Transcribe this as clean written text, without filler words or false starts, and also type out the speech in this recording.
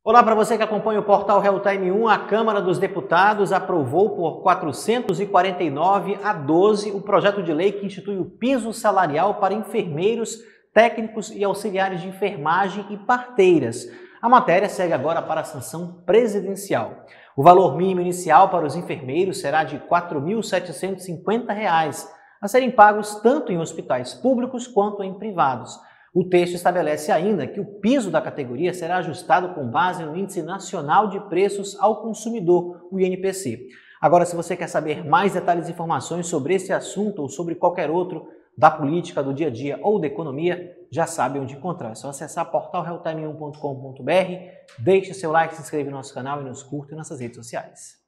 Olá para você que acompanha o portal Real Time 1, a Câmara dos Deputados aprovou por 449-12 o projeto de lei que institui o piso salarial para enfermeiros, técnicos e auxiliares de enfermagem e parteiras. A matéria segue agora para a sanção presidencial. O valor mínimo inicial para os enfermeiros será de R$ 4.750, a serem pagos tanto em hospitais públicos quanto em privados. O texto estabelece ainda que o piso da categoria será ajustado com base no Índice Nacional de Preços ao Consumidor, o INPC. Agora, se você quer saber mais detalhes e informações sobre esse assunto ou sobre qualquer outro da política, do dia a dia ou da economia, já sabe onde encontrar. É só acessar portalrealtime1.com.br, deixe seu like, se inscreva no nosso canal e nos curta em nossas redes sociais.